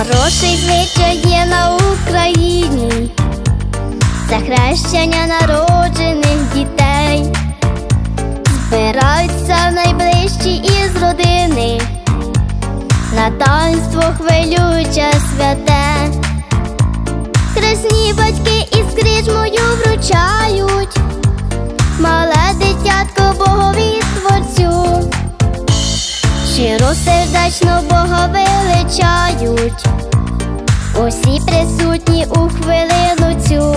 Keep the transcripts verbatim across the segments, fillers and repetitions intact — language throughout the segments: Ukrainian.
Хороший звичай є на Україні, це хрещення народжених дітей. Збираються найближчі із родини на таїнство хвилююче святе. Хресні батьки із крижмою вручають мале дитятко Богові Творцю. Щиросердечно Бога величають усі присутні у хвилину цю.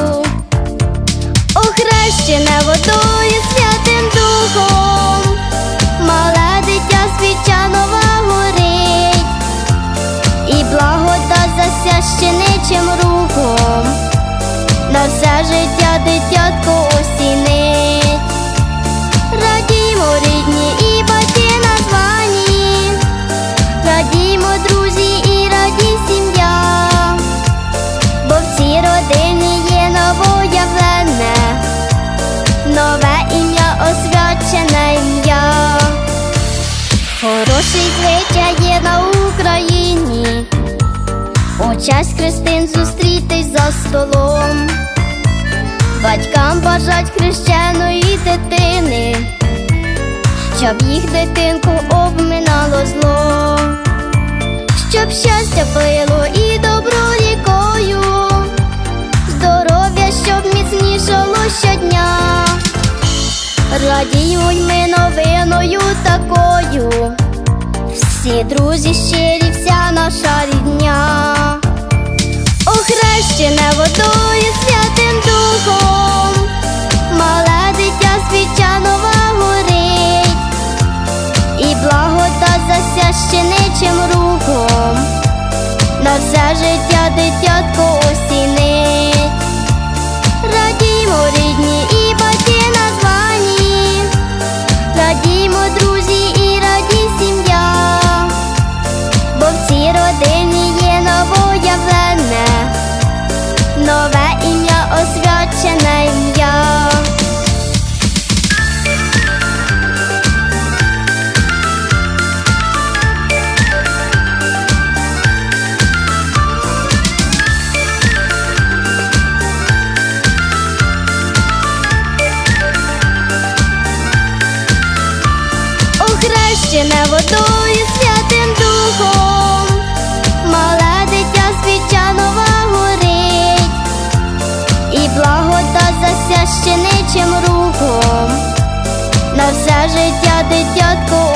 Охрещене водою Святим Духом, мале дитя свіча нова горить, і благодать засвященичим рухом на все життя дитятко осінить. Радімо, рідні і батьки названі, радімо, друзі, і раді сім'я, бо в цій родині є новоявлене, нове ім'я, освячене ім'я. Хороший звичай є на Україні, у честь хрестин зустрітись за столом. Батькам бажать хрещеної дитини, щоб їх дитинку обминало зло, щоб щастя пило і добро рікою, здоров'я, щоб міцнішало щодня. Радімо й ми новиною такою, всі друзі щирі, вся наша рідня. Охрещене водою Святим Духом, мале дитя свіча нова горить, і благодать засвященичим рухом на все життя дитятко осінить. Радімо, рідні і батьки названі, радімо, друзі, і раді сім'я, бо в цій родині є новоявлене, нове ім'я, освячене ім'я. Охрещене водою Святим Духом, мале дитя свіча нова горить, і благодать засвященичим рухом на все життя дитятко